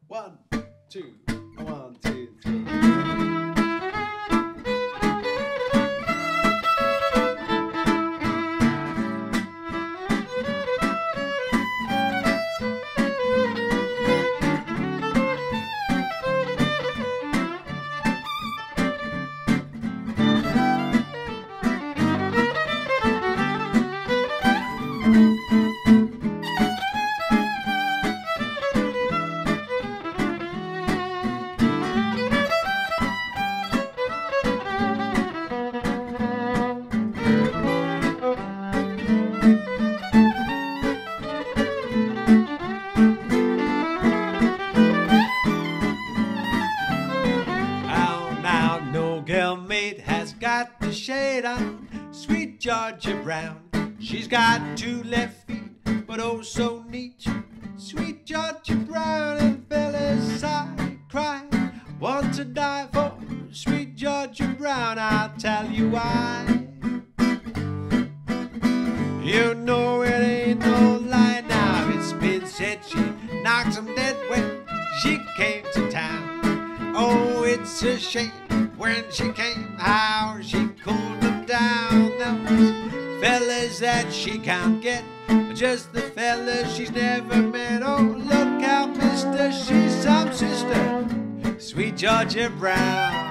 One, two, one, two, three. Girl mate has got the shade on, sweet Georgia Brown. She's got 2 left feet, but oh so neat. Sweet Georgia Brown, and fellas sigh, cry, want to die for sweet Georgia Brown. I'll tell you why. You know it ain't no lie now. It's been said she knocked 'em dead when she came to town. Oh, it's a shame when she came, how she cooled them down. Those fellas that she can't get, just the fellas she's never met. Oh, look out, mister, she's some sister, sweet Georgia Brown.